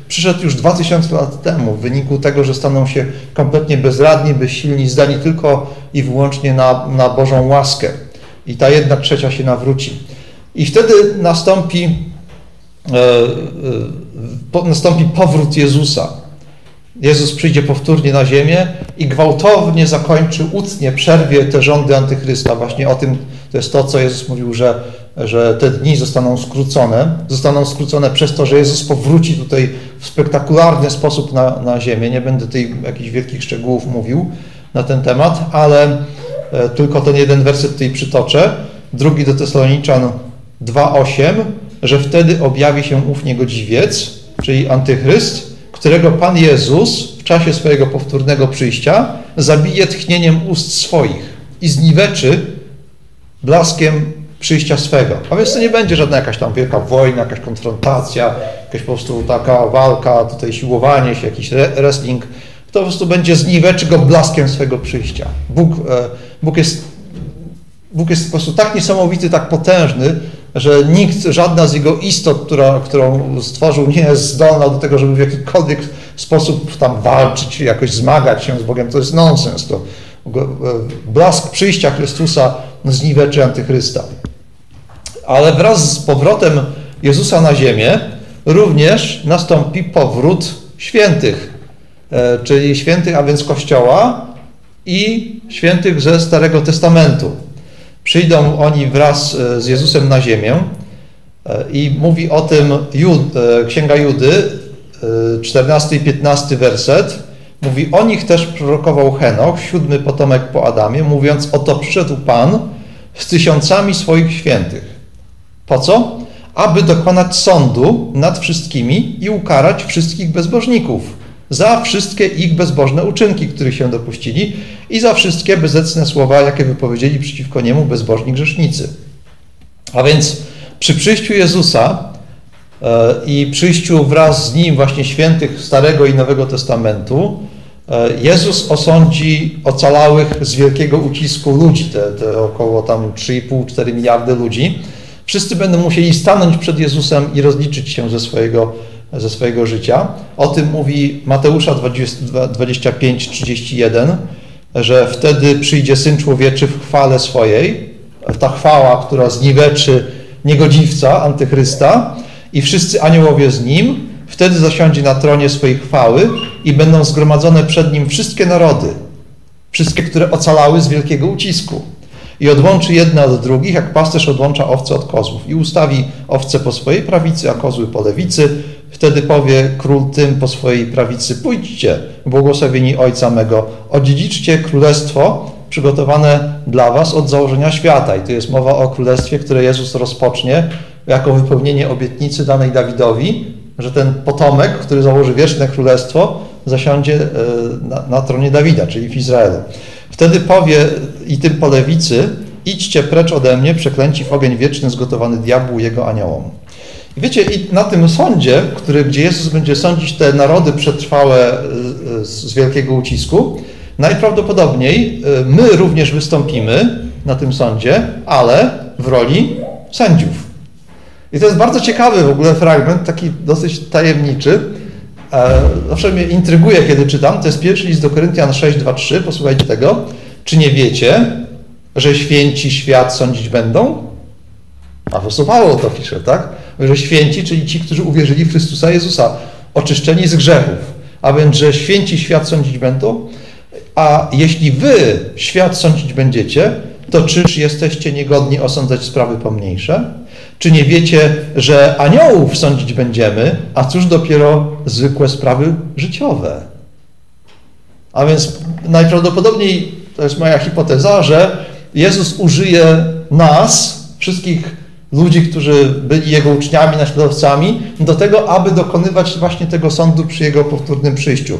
przyszedł już dwa tysiące lat temu w wyniku tego, że staną się kompletnie bezradni, bezsilni, zdani tylko i wyłącznie na, na Bożą łaskę. I ta jedna trzecia się nawróci. I wtedy nastąpi, e, e, po, nastąpi powrót Jezusa. Jezus przyjdzie powtórnie na ziemię i gwałtownie zakończy, utnie, przerwie te rządy Antychrysta. Właśnie o tym to jest to, co Jezus mówił, że, że te dni zostaną skrócone. Zostaną skrócone przez to, że Jezus powróci tutaj w spektakularny sposób na, na ziemię. Nie będę tutaj jakichś wielkich szczegółów mówił na ten temat, ale e, tylko ten jeden werset tutaj przytoczę. Drugi do Tesaloniczan dwa osiem, że wtedy objawi się ów niegodziwiec, czyli Antychryst, którego Pan Jezus w czasie swojego powtórnego przyjścia zabije tchnieniem ust swoich i zniweczy blaskiem przyjścia swego. A więc to nie będzie żadna jakaś tam wielka wojna, jakaś konfrontacja, jakaś po prostu taka walka, tutaj siłowanie się, jakiś wrestling. To po prostu będzie zniweczy go blaskiem swego przyjścia. Bóg, Bóg, jest, Bóg jest po prostu tak niesamowity, tak potężny, że nikt, żadna z jego istot, która, którą stworzył, nie jest zdolna do tego, żeby w jakikolwiek sposób tam walczyć, jakoś zmagać się z Bogiem. To jest nonsens. To blask przyjścia Chrystusa zniweczy Antychrysta. Ale wraz z powrotem Jezusa na ziemię również nastąpi powrót świętych, czyli świętych, a więc Kościoła i świętych ze Starego Testamentu. Przyjdą oni wraz z Jezusem na ziemię i mówi o tym Jud, Księga Judy, czternasty i piętnasty werset. Mówi, o nich też prorokował Henoch, siódmy potomek po Adamie, mówiąc, oto przyszedł Pan z tysiącami swoich świętych. Po co? Aby dokonać sądu nad wszystkimi i ukarać wszystkich bezbożników za wszystkie ich bezbożne uczynki, których się dopuścili i za wszystkie bezecne słowa, jakie wypowiedzieli przeciwko niemu bezbożni grzesznicy. A więc przy przyjściu Jezusa e, i przyjściu wraz z Nim właśnie świętych Starego i Nowego Testamentu, e, Jezus osądzi ocalałych z wielkiego ucisku ludzi, te, te około tam trzy i pół do czterech miliardy ludzi. Wszyscy będą musieli stanąć przed Jezusem i rozliczyć się ze swojego ze swojego życia. O tym mówi Mateusza dwadzieścia pięć trzydzieści jeden, że wtedy przyjdzie Syn Człowieczy w chwale swojej, ta chwała, która zniweczy niegodziwca, Antychrysta, i wszyscy aniołowie z Nim, wtedy zasiądzie na tronie swojej chwały i będą zgromadzone przed Nim wszystkie narody, wszystkie, które ocalały z wielkiego ucisku. I odłączy jedne od drugich, jak pasterz odłącza owce od kozłów. I ustawi owce po swojej prawicy, a kozły po lewicy. Wtedy powie król tym po swojej prawicy, pójdźcie, błogosławieni Ojca mego, odziedziczcie królestwo przygotowane dla was od założenia świata. I tu jest mowa o królestwie, które Jezus rozpocznie jako wypełnienie obietnicy danej Dawidowi, że ten potomek, który założy wieczne królestwo, zasiądzie na, na tronie Dawida, czyli w Izraelu. Wtedy powie i tym po lewicy, idźcie precz ode mnie, przeklęci w ogień wieczny zgotowany diabłu i jego aniołom. I wiecie, i na tym sądzie, który, gdzie Jezus będzie sądzić te narody przetrwałe z wielkiego ucisku, najprawdopodobniej my również wystąpimy na tym sądzie, ale w roli sędziów. I to jest bardzo ciekawy w ogóle fragment, taki dosyć tajemniczy. Zawsze mnie intryguje, kiedy czytam. To jest pierwszy list do Koryntian sześć, dwa, trzy. Posłuchajcie tego. Czy nie wiecie, że święci świat sądzić będą? A po Paweł to pisze, tak? Że święci, czyli ci, którzy uwierzyli w Chrystusa Jezusa, oczyszczeni z grzechów. A więc, że święci świat sądzić będą? A jeśli wy świat sądzić będziecie, to czyż jesteście niegodni osądzać sprawy pomniejsze? Czy nie wiecie, że aniołów sądzić będziemy, a cóż dopiero zwykłe sprawy życiowe? A więc najprawdopodobniej, to jest moja hipoteza, że Jezus użyje nas, wszystkich ludzi, którzy byli Jego uczniami, naśladowcami, do tego, aby dokonywać właśnie tego sądu przy Jego powtórnym przyjściu.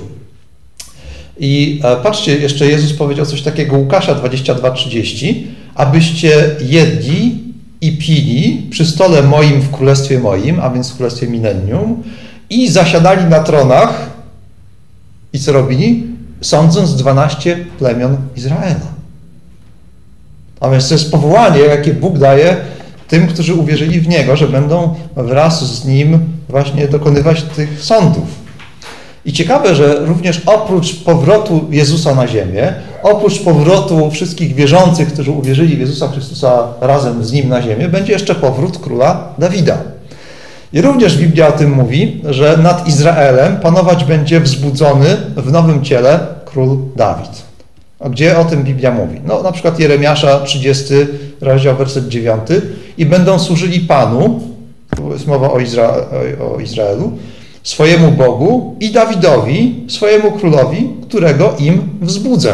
I patrzcie, jeszcze Jezus powiedział coś takiego, Łukasza dwadzieścia dwa, trzydzieści, abyście jedli i pili przy stole moim w królestwie moim, a więc w królestwie millennium, i zasiadali na tronach i co robili? Sądząc dwanaście plemion Izraela. A więc to jest powołanie, jakie Bóg daje tym, którzy uwierzyli w Niego, że będą wraz z Nim właśnie dokonywać tych sądów. I ciekawe, że również oprócz powrotu Jezusa na ziemię, oprócz powrotu wszystkich wierzących, którzy uwierzyli w Jezusa Chrystusa razem z Nim na ziemię, będzie jeszcze powrót króla Dawida. I również Biblia o tym mówi, że nad Izraelem panować będzie wzbudzony w nowym ciele król Dawid. A gdzie o tym Biblia mówi? No na przykład Jeremiasza trzydziesty rozdział, werset dziewiąty. I będą służyli Panu, to jest mowa o, Izra- o Izraelu, swojemu Bogu i Dawidowi, swojemu królowi, którego im wzbudzę.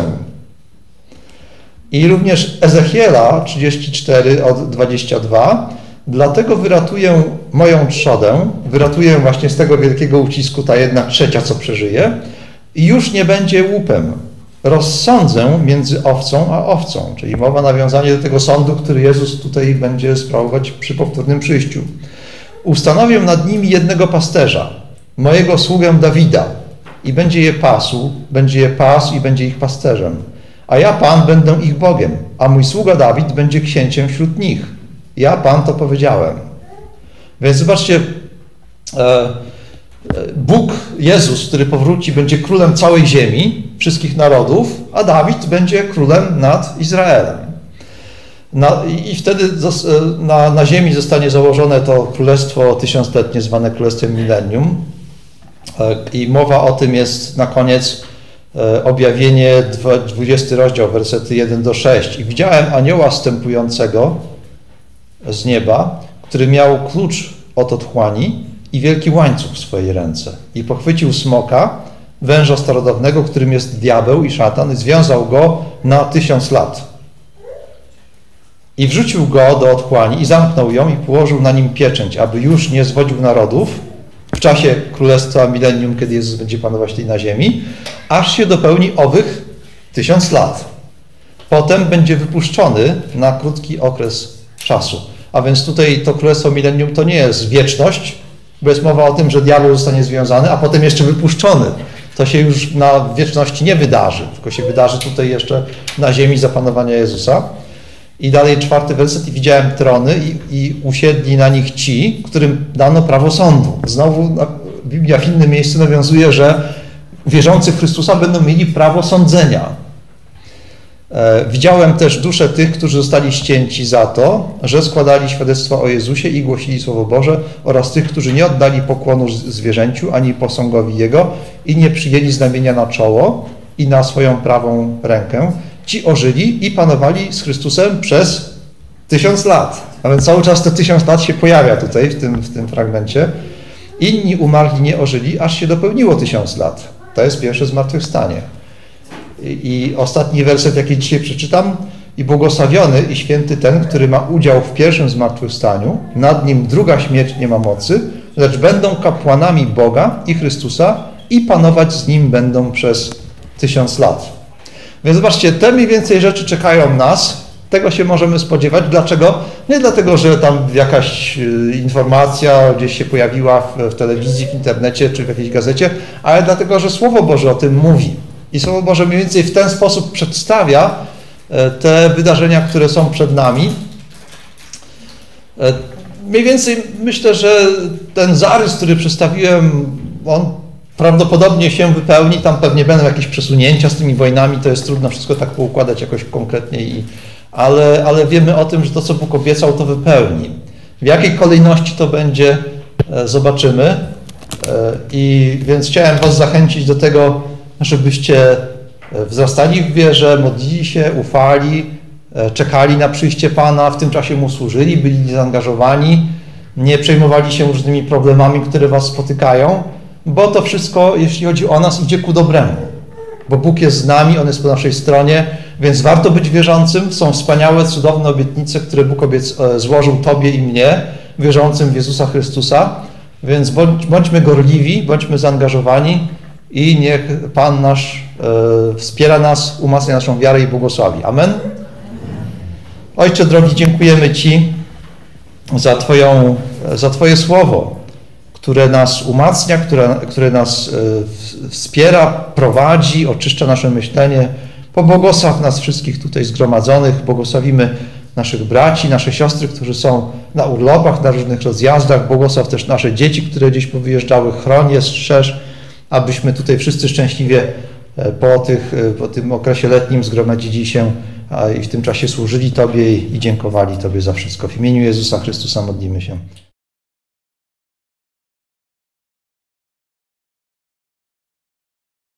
I również Ezechiela trzydzieści cztery od dwudziestego drugiego. Dlatego wyratuję moją trzodę, wyratuję właśnie z tego wielkiego ucisku ta jedna trzecia, co przeżyje, i już nie będzie łupem. Rozsądzę między owcą a owcą, czyli mowa nawiązanie do tego sądu, który Jezus tutaj będzie sprawować przy powtórnym przyjściu. Ustanowię nad nimi jednego pasterza, mojego sługę Dawida, i będzie je pasł, będzie je pasł i będzie ich pasterzem. A ja, Pan, będę ich Bogiem, a mój sługa Dawid będzie księciem wśród nich. Ja, Pan, to powiedziałem. Więc zobaczcie, Bóg, Jezus, który powróci, będzie królem całej ziemi, wszystkich narodów, a Dawid będzie królem nad Izraelem. Na, I wtedy na, na ziemi zostanie założone to królestwo tysiącletnie zwane królestwem milenium. I mowa o tym jest na koniec objawienie dwudziesty rozdział, wersety jeden do szóstego. I widziałem anioła wstępującego z nieba, który miał klucz od otchłani i wielki łańcuch w swojej ręce. I pochwycił smoka, węża starodawnego, którym jest diabeł i szatan, i związał go na tysiąc lat. I wrzucił go do otchłani i zamknął ją i położył na nim pieczęć, aby już nie zwodził narodów w czasie Królestwa Milenium, kiedy Jezus będzie panować tutaj na ziemi, aż się dopełni owych tysiąc lat. Potem będzie wypuszczony na krótki okres czasu. A więc tutaj to Królestwo Milenium to nie jest wieczność, bo jest mowa o tym, że diabeł zostanie związany, a potem jeszcze wypuszczony. To się już na wieczności nie wydarzy, tylko się wydarzy tutaj jeszcze na ziemi za panowania Jezusa. I dalej czwarty werset. I widziałem trony i, i usiedli na nich ci, którym dano prawo sądu. Znowu Biblia w innym miejscu nawiązuje, że wierzący w Chrystusa będą mieli prawo sądzenia. E, widziałem też dusze tych, którzy zostali ścięci za to, że składali świadectwo o Jezusie i głosili Słowo Boże, oraz tych, którzy nie oddali pokłonu zwierzęciu ani posągowi Jego i nie przyjęli znamienia na czoło i na swoją prawą rękę. Ci ożyli i panowali z Chrystusem przez tysiąc lat. A więc cały czas te tysiąc lat się pojawia tutaj w tym, w tym fragmencie. Inni umarli, nie ożyli, aż się dopełniło tysiąc lat. To jest pierwsze zmartwychwstanie. I, I ostatni werset, jaki dzisiaj przeczytam. I błogosławiony i święty ten, który ma udział w pierwszym zmartwychwstaniu. Nad nim druga śmierć nie ma mocy, lecz będą kapłanami Boga i Chrystusa i panować z nim będą przez tysiąc lat. Więc zobaczcie, te mniej więcej rzeczy czekają nas, tego się możemy spodziewać. Dlaczego? Nie dlatego, że tam jakaś informacja gdzieś się pojawiła w, w telewizji, w internecie czy w jakiejś gazecie, ale dlatego, że Słowo Boże o tym mówi. I Słowo Boże mniej więcej w ten sposób przedstawia te wydarzenia, które są przed nami. Mniej więcej myślę, że ten zarys, który przedstawiłem, on prawdopodobnie się wypełni, tam pewnie będą jakieś przesunięcia z tymi wojnami, to jest trudno wszystko tak poukładać jakoś konkretnie, i, ale, ale wiemy o tym, że to, co Bóg obiecał, to wypełni. W jakiej kolejności to będzie, zobaczymy. I więc chciałem was zachęcić do tego, żebyście wzrastali w wierze, modlili się, ufali, czekali na przyjście Pana, w tym czasie Mu służyli, byli zaangażowani, nie przejmowali się różnymi problemami, które was spotykają, bo to wszystko, jeśli chodzi o nas, idzie ku dobremu. Bo Bóg jest z nami, On jest po naszej stronie, więc warto być wierzącym. Są wspaniałe, cudowne obietnice, które Bóg obiec złożył Tobie i mnie, wierzącym w Jezusa Chrystusa. Więc bądź, bądźmy gorliwi, bądźmy zaangażowani i niech Pan nasz e, wspiera nas, umacnia naszą wiarę i błogosławi. Amen. Ojcze drogi, dziękujemy Ci za, Twoją, za Twoje słowo, które nas umacnia, które, które nas wspiera, prowadzi, oczyszcza nasze myślenie. Pobłogosław nas wszystkich tutaj zgromadzonych, błogosławimy naszych braci, nasze siostry, którzy są na urlopach, na różnych rozjazdach, błogosław też nasze dzieci, które gdzieś powyjeżdżały, chroń je, strzeż abyśmy tutaj wszyscy szczęśliwie po, tych, po tym okresie letnim zgromadzili się i w tym czasie służyli Tobie i dziękowali Tobie za wszystko. W imieniu Jezusa Chrystusa modlimy się.